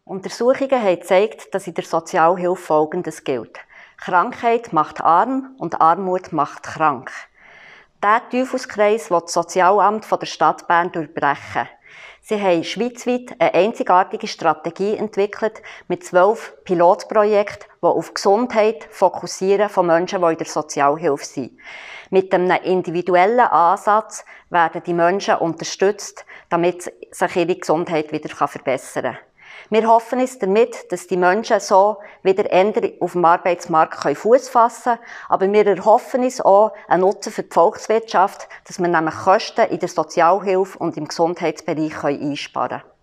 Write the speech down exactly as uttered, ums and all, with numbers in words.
Untersuchungen haben gezeigt, dass in der Sozialhilfe Folgendes gilt. Krankheit macht arm und Armut macht krank. Diesen Teufelskreis will das Sozialamt der Stadt Bern durchbrechen. Sie haben schweizweit eine einzigartige Strategie entwickelt mit zwölf Pilotprojekten, die auf die Gesundheit fokussieren von Menschen, die in der Sozialhilfe sind. Mit einem individuellen Ansatz werden die Menschen unterstützt, damit sich ihre Gesundheit wieder verbessern kann. Wir hoffen uns damit, dass die Menschen so wieder eher auf dem Arbeitsmarkt Fuß fassen können, aber wir erhoffen uns auch einen Nutzen für die Volkswirtschaft, dass wir nämlich Kosten in der Sozialhilfe und im Gesundheitsbereich einsparen können.